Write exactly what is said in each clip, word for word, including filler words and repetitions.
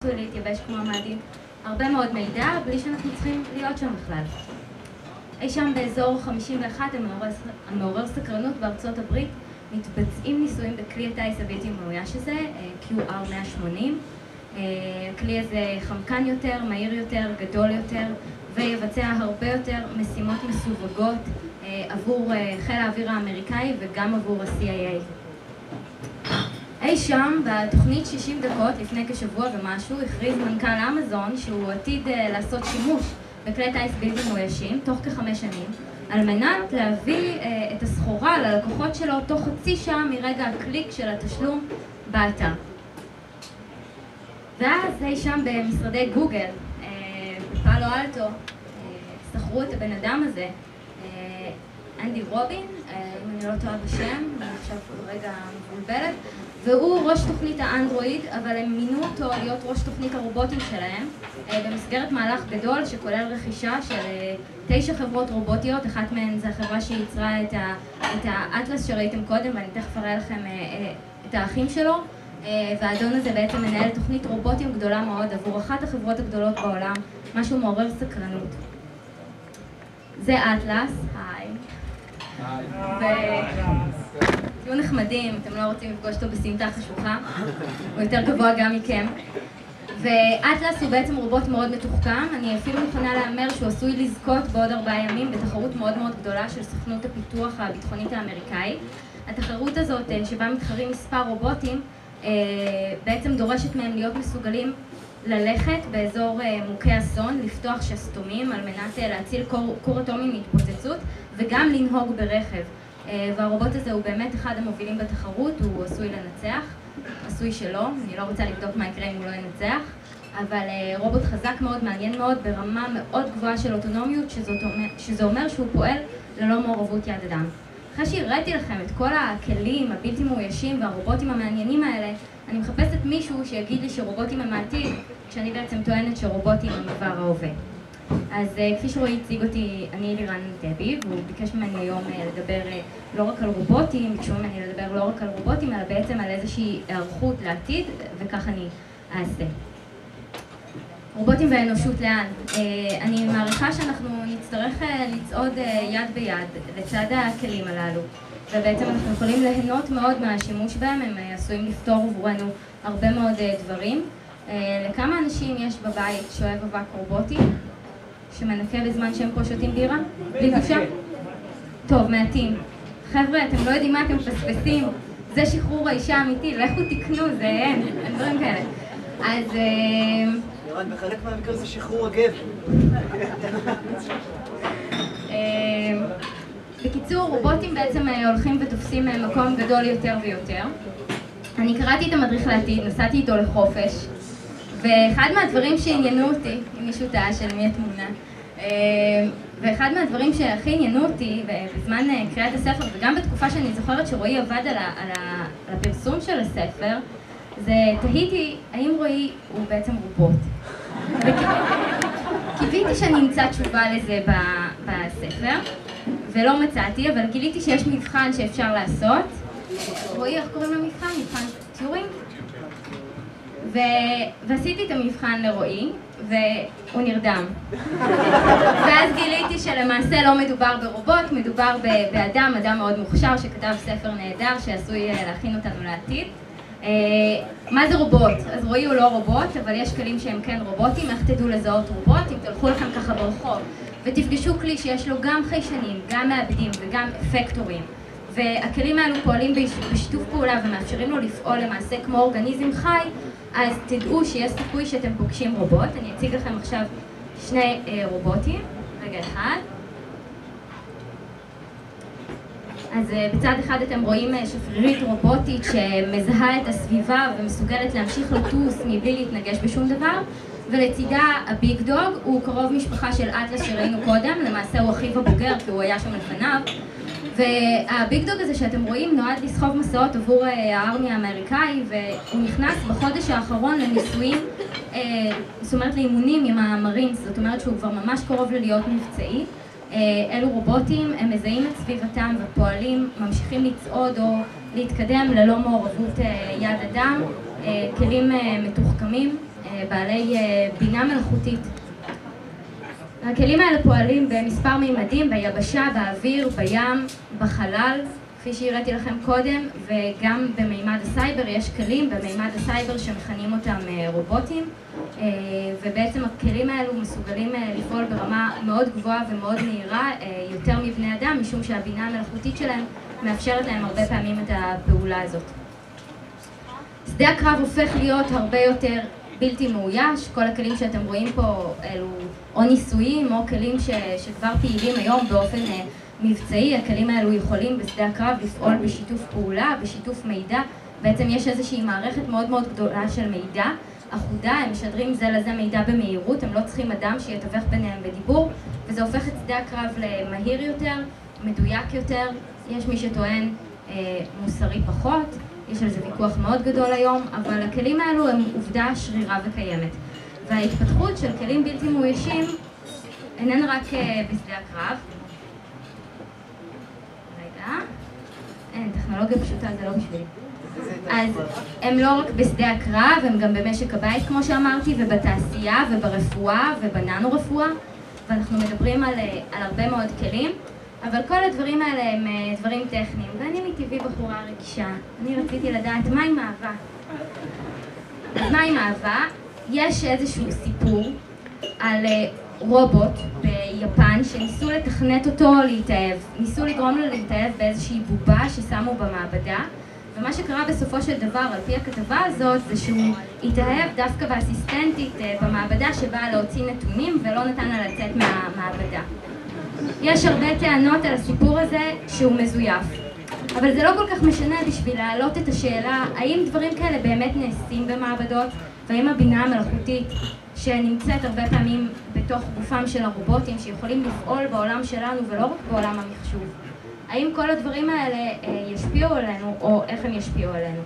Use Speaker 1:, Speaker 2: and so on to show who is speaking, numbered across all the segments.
Speaker 1: להתייבש כמו המאדים, הרבה מאוד מידע בלי שאנחנו צריכים להיות שם בכלל. אי שם באזור חמישים ואחת, המעורר סקרנות בארצות הברית, מתבצעים ניסויים בכלי הטייס הבלתי מאויש הזה, קיו אר מאה ושמונים. הכלי הזה חמקן יותר, מהיר יותר, גדול יותר, ויבצע הרבה יותר משימות מסווגות עבור חיל האוויר האמריקאי וגם עבור ה-סי איי איי. אי שם, בתוכנית שישים דקות, לפני כשבוע ומשהו, הכריז מנכ"ל אמזון שהוא עתיד לעשות שימוש בכלי טייס בלתי מאוישים, תוך כחמש שנים, על מנת להביא את הסחורה ללקוחות שלו תוך חצי שעה מרגע הקליק של התשלום באתר. ואז אי שם במשרדי גוגל, בפאלו אלטו, סחרו את הבן אדם הזה, אנדי רובין, אם אני לא טועה בשם, אני עכשיו ברגע מבולבלת, והוא ראש תוכנית האנדרואיד, אבל הם מינו אותו להיות ראש תוכנית הרובוטים שלהם, במסגרת מהלך גדול שכולל רכישה של תשע חברות רובוטיות, אחת מהן זו החברה שייצרה את, ה, את האטלס שראיתם קודם, ואני תכף אראה לכם את האחים שלו, והאדון הזה בעצם מנהל תוכנית רובוטים גדולה מאוד עבור אחת החברות הגדולות בעולם, משהו מעורר סקרנות. זה אטלס, היי. תהיו נחמדים, אתם לא רוצים לפגוש אותו בסמטה חשוכה, הוא יותר גבוה גם מכם. ואטלס הוא בעצם רובוט מאוד מתוחכם, אני אפילו מוכנה לאמר שהוא עשוי לזכות בעוד ארבעה ימים בתחרות מאוד מאוד גדולה של סוכנות הפיתוח הביטחונית האמריקאית. התחרות הזאת, שבה מתחרים מספר רובוטים, בעצם דורשת מהם להיות מסוגלים ללכת באזור מוכי אסון, לפתוח שסתומים על מנת להציל כור אטומי מהתפוצצות וגם לנהוג ברכב. והרובוט הזה הוא באמת אחד המובילים בתחרות, הוא עשוי לנצח, עשוי שלא, אני לא רוצה לבדוק מה יקרה אם הוא לא ינצח, אבל רובוט חזק מאוד, מעניין מאוד, ברמה מאוד גבוהה של אוטונומיות, שזה אומר שהוא פועל ללא מעורבות יד אדם. אחרי שהראיתי לכם את כל הכלים הבלתי מאוישים והרובוטים המעניינים האלה, אני מחפשת מישהו שיגיד לי שרובוטים הם העתיד, כשאני בעצם טוענת שרובוטים הם עבר ההווה. אז כפי שרועי הציג אותי, אני אלירן דבי, והוא ביקש ממני היום לדבר לא רק על רובוטים, ביקשו ממני לדבר לא רק על רובוטים, אלא בעצם על איזושהי היערכות לעתיד, וכך אני אעשה. רובוטים והאנושות לאן? אני מעריכה שאנחנו נצטרך לצעוד יד ביד לצד הכלים הללו, ובעצם אנחנו יכולים ליהנות מאוד מהשימוש בהם, הם עשויים לפתור עבורנו הרבה מאוד דברים. לכמה אנשים יש בבית שאוהב אבק רובוטי? שמנקה בזמן שהם פה שותים בירה? בלי בושה? טוב, מעטים. חבר'ה, אתם לא יודעים מה אתם מפספסים. זה שחרור האישה האמיתי, לכו תקנו, זה אין, אין דברים כאלה. אז...
Speaker 2: ירן, בחלק מהמקרה זה שחרור הגבר.
Speaker 1: בקיצור, רובוטים בעצם הולכים ותופסים מקום גדול יותר ויותר. אני קראתי את המדריך לעתיד, נסעתי איתו לחופש, ואחד מהדברים שעניינו אותי, אם מישהו טעה של מי התמונה, ואחד מהדברים שהכי עניינו אותי בזמן קריאת הספר, וגם בתקופה שאני זוכרת שרועי עבד על, ה, על, ה, על הפרסום של הספר, זה תהיתי האם רועי הוא בעצם רובוט. קיוויתי שאני אמצא תשובה לזה בספר, ולא מצאתי, אבל גיליתי שיש מבחן שאפשר לעשות. רועי, איך קוראים למבחן? מבחן טיורינג? ו... ועשיתי את המבחן לרועי, והוא נרדם. ואז גיליתי שלמעשה לא מדובר ברובוט, מדובר באדם, אדם מאוד מוכשר שכתב ספר נהדר שעשוי להכין אותנו לעתיד. מה זה רובוט? אז רועי הוא לא רובוט, אבל יש כלים שהם כן רובוטים. איך תדעו לזהות רובוט? אם תלכו לכם ככה ברחוב ותפגשו כלי שיש לו גם חיישנים, גם מעבדים וגם אפקטורים, והכלים האלו פועלים בשיתוף פעולה ומאפשרים לו לפעול למעשה כמו אורגניזם חי, אז תדעו שיש סיכוי שאתם פוגשים רובוט. אני אציג לכם עכשיו שני אה, רובוטים, רגע אחד. אז אה, בצד אחד אתם רואים אה, שפרירית רובוטית שמזהה את הסביבה ומסוגלת להמשיך לטוס מבלי להתנגש בשום דבר, ולצידה הביג דוג, הוא קרוב משפחה של אטלס שראינו קודם, למעשה הוא אחיו הבוגר כי הוא היה שם לפניו. והביג דוג הזה שאתם רואים נועד לסחוב מסעות עבור הארמי האמריקאי, והוא נכנס בחודש האחרון לניסויים, זאת אומרת לאימונים עם המרינס, זאת אומרת שהוא כבר ממש קרוב ללהיות מבצעי. אלו רובוטים, הם מזהים את סביבתם ופועלים, ממשיכים לצעוד או להתקדם ללא מעורבות יד אדם, כלים מתוחכמים בעלי בינה מלאכותית. הכלים האלה פועלים במספר מימדים, ביבשה, באוויר, בים, בחלל, כפי שהראיתי לכם קודם, וגם במימד הסייבר יש כלים במימד הסייבר שמכנים אותם רובוטים, ובעצם הכלים האלו מסוגלים לפעול ברמה מאוד גבוהה ומאוד מהירה, יותר מבני אדם, משום שהבינה המלאכותית שלהם מאפשרת להם הרבה פעמים את הפעולה הזאת. שדה הקרב הופך להיות הרבה יותר בלתי מאויש. כל הכלים שאתם רואים פה אלו או ניסויים או כלים ש, שכבר פעילים היום באופן מבצעי. הכלים האלו יכולים בשדה הקרב לפעול בשיתוף פעולה, בשיתוף מידע. בעצם יש איזושהי מערכת מאוד מאוד גדולה של מידע אחודה, הם משדרים זה לזה מידע במהירות, הם לא צריכים אדם שיתווך ביניהם בדיבור, וזה הופך את שדה הקרב למהיר יותר, מדויק יותר. יש מי שטוען אה, מוסרי פחות, יש על זה ויכוח מאוד גדול היום, אבל הכלים האלו הם עובדה שרירה וקיימת. וההתפתחות של כלים בלתי מאוישים איננה רק אה, בשדה הקרב. רגע, אין, טכנולוגיה פשוטה זה לא בשבילי. אז הם לא רק בשדה הקרב, הם גם במשק הבית כמו שאמרתי, ובתעשייה וברפואה ובננו-רפואה, ואנחנו מדברים על, על הרבה מאוד כלים, אבל כל הדברים האלה הם דברים טכניים, ואני מטבעי בחורה רגישה. אני רציתי לדעת מה עם אהבה. אז מה עם אהבה? יש איזשהו סיפור על רובוט ביפן שניסו לתכנת אותו להתאהב. ניסו לגרום לו להתאהב באיזושהי בובה ששמו במעבדה, ומה שקרה בסופו של דבר, על פי הכתבה הזאת, זה שהוא התאהב דווקא באסיסטנטית במעבדה שבאה להוציא נתונים ולא נתן לה לצאת מהמעבדה. יש הרבה טענות על הסיפור הזה שהוא מזויף, אבל זה לא כל כך משנה בשביל להעלות את השאלה האם דברים כאלה באמת נעשים במעבדות, והאם הבינה המלאכותית שנמצאת הרבה פעמים בתוך גופם של הרובוטים שיכולים לפעול בעולם שלנו ולא רק בעולם המחשוב, האם כל הדברים האלה ישפיעו עלינו, או איך הם ישפיעו עלינו.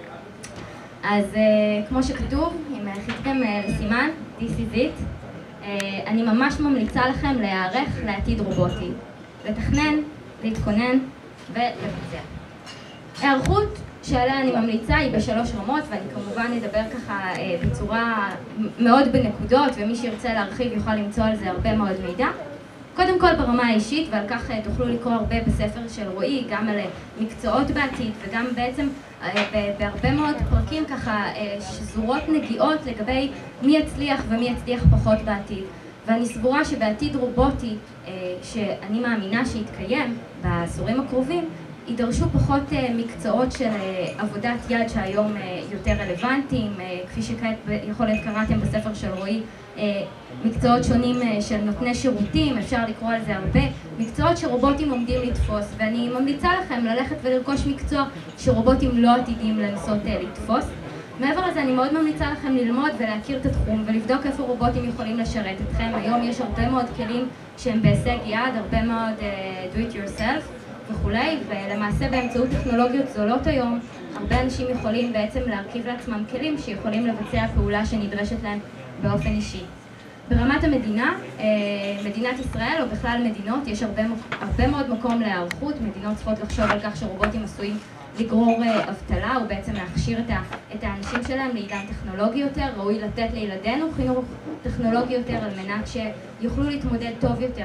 Speaker 1: אז כמו שכתוב, אם חיכיתם לסימן, This is it, אני ממש ממליצה לכם להיערך לעתיד רובוטי, לתכנן, להתכונן ולבצע. הערכות שעליה אני ממליצה היא בשלוש רמות, ואני כמובן אדבר ככה בצורה מאוד בנקודות, ומי שירצה להרחיב יוכל למצוא על זה הרבה מאוד מידע. קודם כל ברמה האישית, ועל כך תוכלו לקרוא הרבה בספר של רועי, גם על מקצועות בעתיד, וגם בעצם בהרבה מאוד פרקים ככה שזורות נגיעות לגבי מי יצליח ומי יצליח פחות בעתיד. ואני סבורה שבעתיד רובוטי, שאני מאמינה שיתקיים בעשורים הקרובים, יידרשו פחות מקצועות של עבודת יד שהיום יותר רלוונטיים, כפי שכעת יכול להיות קראתם בספר של רועי, מקצועות שונים של נותני שירותים, אפשר לקרוא על זה הרבה, מקצועות שרובוטים עומדים לתפוס, ואני ממליצה לכם ללכת ולרכוש מקצוע שרובוטים לא עתידים לנסות לתפוס. מעבר לזה אני מאוד ממליצה לכם ללמוד ולהכיר את התחום ולבדוק איפה רובוטים יכולים לשרת אתכם. היום יש הרבה מאוד כלים שהם בהישג יד, הרבה מאוד uh, do it yourself וכולי, ולמעשה באמצעות טכנולוגיות זולות היום הרבה אנשים יכולים בעצם להרכיב לעצמם כלים שיכולים לבצע פעולה שנדרשת להם באופן אישי. ברמת המדינה, מדינת ישראל או בכלל מדינות, יש הרבה, הרבה מאוד מקום להיערכות. מדינות צריכות לחשוב על כך שרובוטים עשויים לגרור אבטלה או בעצם להכשיר את האנשים שלהם לעידן טכנולוגי יותר. ראוי לתת לילדינו חינוך טכנולוגי יותר על מנת שיוכלו להתמודד טוב יותר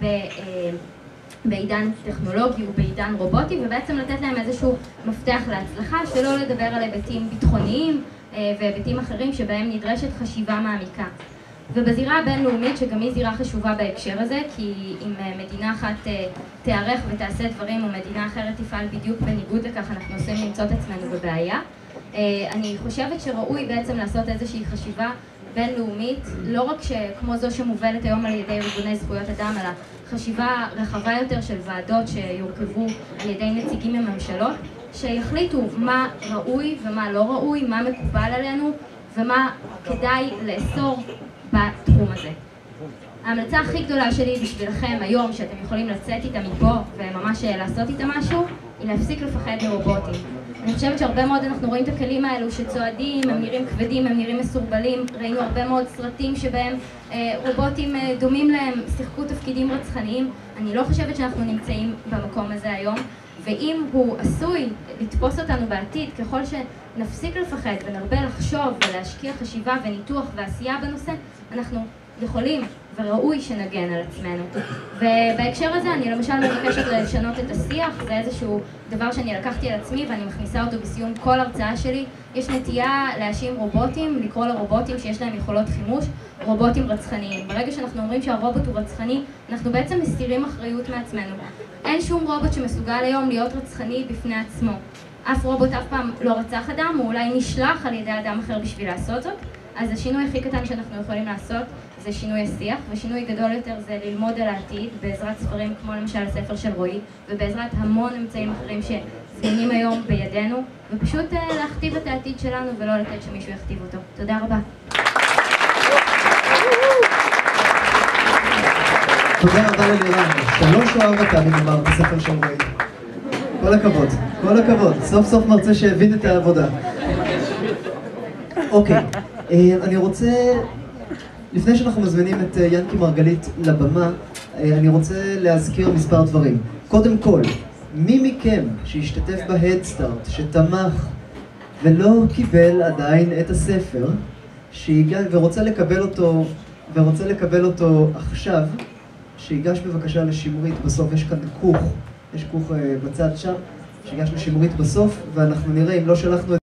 Speaker 1: בעידן טכנולוגי ובעידן רובוטי, ובעצם לתת להם איזשהו מפתח להצלחה, שלא לדבר על היבטים ביטחוניים והיבטים אחרים שבהם נדרשת חשיבה מעמיקה. ובזירה הבינלאומית, שגם היא זירה חשובה בהקשר הזה, כי אם מדינה אחת תיערך ותעשה דברים ומדינה אחרת תפעל בדיוק בניגוד לכך, אנחנו עושים למצוא את עצמנו בבעיה. אני חושבת שראוי בעצם לעשות איזושהי חשיבה בינלאומית, לא רק כמו זו שמובלת היום על ידי ארגוני זכויות אדם, אלא חשיבה רחבה יותר של ועדות שיורכבו על ידי נציגים מממשלות, שיחליטו מה ראוי ומה לא ראוי, מה מקובל עלינו ומה כדאי לאסור בתחום הזה. ההמלצה הכי גדולה שלי בשבילכם היום, שאתם יכולים לצאת איתה מפה וממש לעשות איתה משהו, היא להפסיק לפחד מרובוטים. אני חושבת שהרבה מאוד אנחנו רואים את הכלים האלו שצועדים, הם נראים כבדים, הם נראים מסורבלים. ראינו הרבה מאוד סרטים שבהם אה, רובוטים אה, דומים להם, שיחקו תפקידים רצחניים. אני לא חושבת שאנחנו נמצאים במקום הזה היום, ואם הוא עשוי לתפוס אותנו בעתיד, ככל נפסיק לפחד ונרבה לחשוב ולהשקיע חשיבה וניתוח ועשייה בנושא, אנחנו יכולים וראוי שנגן על עצמנו. ובהקשר הזה אני למשל מבקשת לשנות את השיח, זה איזשהו דבר שאני לקחתי על עצמי ואני מכניסה אותו בסיום כל הרצאה שלי. יש נטייה להאשים רובוטים, לקרוא לרובוטים שיש להם יכולות חימוש, רובוטים רצחניים. ברגע שאנחנו אומרים שהרובוט הוא רצחני, אנחנו בעצם מסתירים אחריות מעצמנו. אין שום רובוט שמסוגל היום להיות רצחני בפני עצמו. אף רובוט אף פעם לא רצח אדם, הוא אולי נשלח על ידי אדם אחר בשביל לעשות זאת. אז השינוי הכי קטן שאנחנו יכולים לעשות זה שינוי השיח, ושינוי גדול יותר זה ללמוד על העתיד בעזרת ספרים כמו למשל הספר של רועי, ובעזרת המון אמצעים אחרים שזמינים היום בידינו, ופשוט להכתיב את העתיד שלנו ולא לתת שמישהו יכתיב אותו. תודה רבה.
Speaker 3: תודה רבה ללירן. שלוש או ארבע פעמים אמרת הספר של רועי. כל הכבוד, כל הכבוד. סוף סוף מרצה שהבין את העבודה. אוקיי, אני רוצה, לפני שאנחנו מזמינים את ינקי מרגלית לבמה, אני רוצה להזכיר מספר דברים. קודם כל, מי מכם שהשתתף בהדסטארט, שתמך ולא קיבל עדיין את הספר, שהגיע ורוצה לקבל אותו, ורוצה לקבל אותו עכשיו, שיגש בבקשה לשימורית בסוף. יש כאן כוך, יש כוך בצד שם, שיגש לשימורית בסוף, ואנחנו נראה אם לא שלחנו את